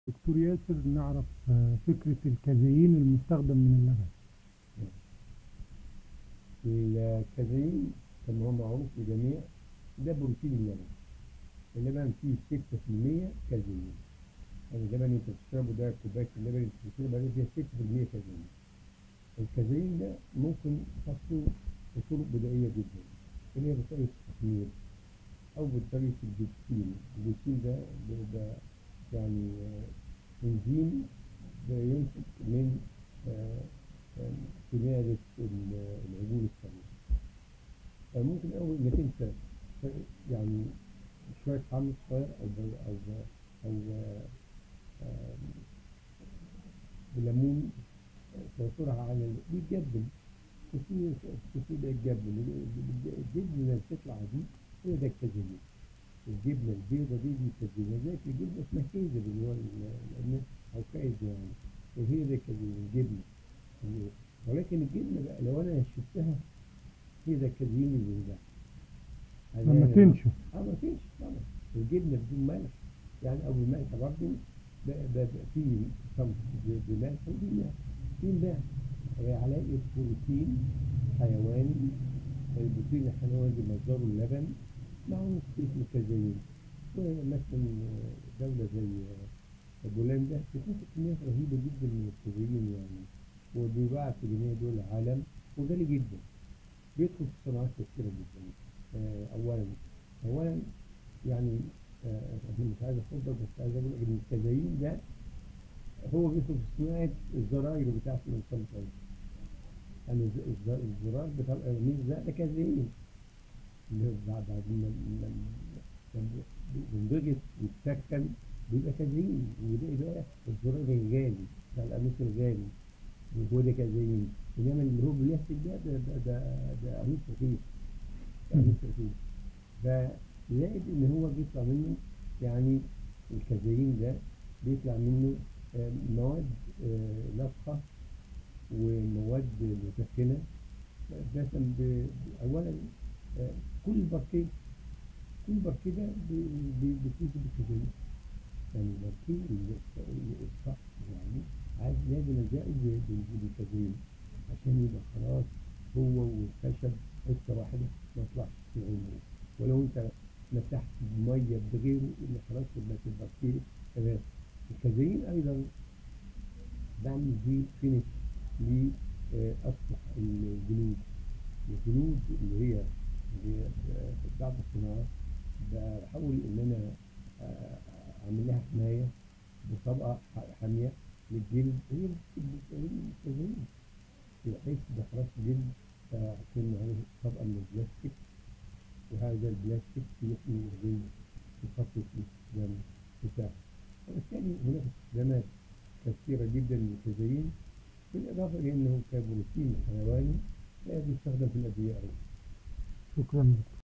دكتور ياسر، نعرف فكرة الكازيين المستخدم من اللبن. الكازيين كما هو معروف للجميع ده بروتين اللبن. اللبن فيه 6% كازيين. يعني اللبن اللي انت بتشربه ده، كوباية اللبن اللي انت بتشربها دي فيها 6% كازيين. الكازيين ده ممكن تحطه بطرق بدائية جدا، اللي هي بطريقة التخمير أو بطريقة البيبسين. البيبسين ده يعني إنزيم بينتج من آه، كمادة العجول السمية. فممكن أول إنك أنت يعني شوية حمص صغير أو آه، بليمون، تعصرها على بيتجبن كتير ده الجبن. الجبنة اللي بتطلع دي هي ده الكازيين. الجبنة البيضة دي كازيين، زي الجبنة اسمها كيزر اللي هو أو كايزر يعني، وهي ده كازيين الجبنة. ولكن الجبنة بقى لو أنا شفتها هي ده الكازيين اللي بينجح. لما أنا تنشف. ما فيش طبعا. الجبنة بدون ملح يعني، أو الملح برضه في صنف بملح وبملح في ملح. علاقة بروتين حيواني. البروتين الحيواني ده مصدره اللبن، معروف اسمه كازيين. ومثلا دولة زي بولندا بتنتج كميات رهيبة جدا من الكازيين يعني، وبيباع في جميع دول العالم وغالي جدا. بيدخل في صناعات كثيرة جدا. أولا يعني أنا مش عايز أفضل، بس عايز أقول إن الكازيين ده هو بيدخل في صناعة الزراير بتاعت الإنسان الطبيعي. يعني الزرار بتاع القرميز ده كازيين. اللي بعد لما بينضغط ويتسخن بيبقى كازيين، وده بقى الزرار الغالي بتاع القميص الغالي، وهو ده كازيين. إنما اللي هو بيحكي ده قميص رخيص. ده قميص رخيص. فزائد إن هو بيطلع منه يعني الكازيين ده بيطلع منه مواد نافخة ومواد مسكنة. مثلا أولا كل باركيه ده بيفوز بالكازيين. يعني الباركيه الصح يعني عايز لازم أزائد بالكازيين عشان يبقى خلاص هو والخشب حتة واحدة، ما يطلعش في عمره. ولو أنت مسحت بمية بغيره اللي خلاص تبقى الباركيه تمام. الكازيين أيضا بعمل بيه فينش لأسطح الجلود. اللي هي بعد الصناعة بحاول إن أنا أعمل لها حماية بطبقة حامية للجلد، هي الكازيين، بحيث ده خلاص جلد هتكون عليه طبقة من البلاستيك، وهذا البلاستيك يحمي الجلد يخفف الاستخدام بتاعه. وبالتالي هناك استخدامات كثيرة جدا للكازيين، بالإضافة إلى أنه كبروتين حيواني بيستخدم في الأدوية أيضا. شكرا.